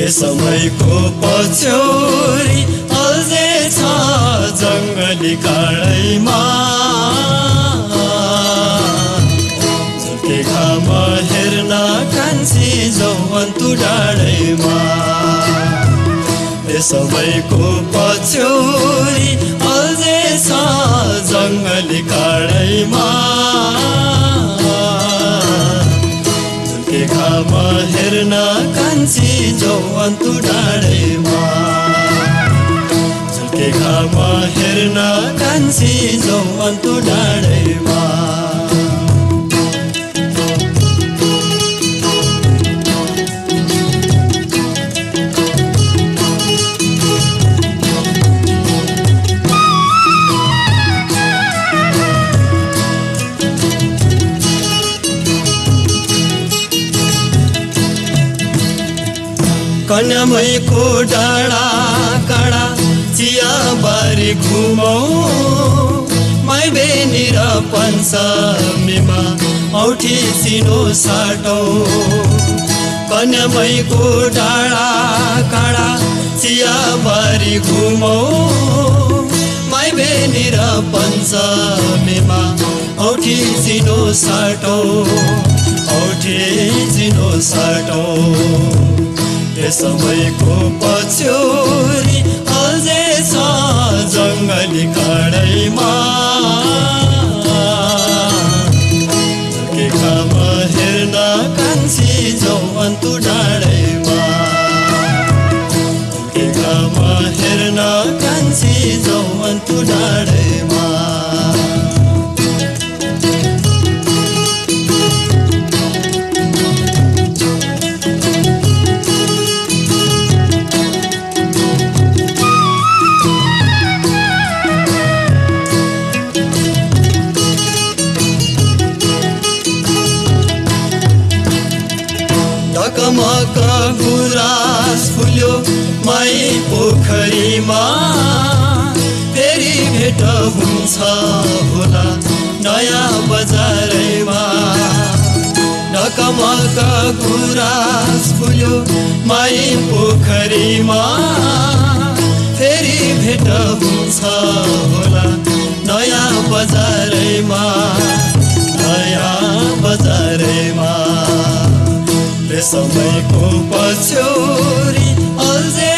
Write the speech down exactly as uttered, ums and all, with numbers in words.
समयको पछ्यौरी अझै छ जङ्गली काँडैमा झुल्के घाम हेर्न कान्छी जौवन्तु डाँडैमा समयको पछ्यौरी अझै छ जङ्गली काँडैमा झुल्के घाम हेर्न कान्छी जौवन्तु डाँडैमा झुल्के घाम हेर्न कान्छी जौवन्तु डाँडैमा कन्यामैको डाँडा काँडा चियाबारी घुमौँ माई बेनी र पञ्चमीमा औठी सिनो साटौँ कन्यामैको डाँडा काँडा चियाबारी घुमौँ माई बेनी र पञ्चमीमा औठी सिनो साटौँ औठी सिनो साटौँ समयको पछ्यौरी अझै छ जङ्गली काँडैमा झुल्के घाम हेर्न कान्छी जौवन्तु डाँडैमा झुल्के घाम हेर्न कान्छी जौवन्तु डाँडैमा ढकमक गुराँस फुल्यो माई पोखरीमा फेरि भेट हुन्छ होला नयाँ बजारैमा ढकमक गुराँस फुल्यो माई पोखरीमा फेरि भेट हुन्छ होला नयाँ बजारैमा नयाँ बजारैमा समयको पछ्यौरी अझै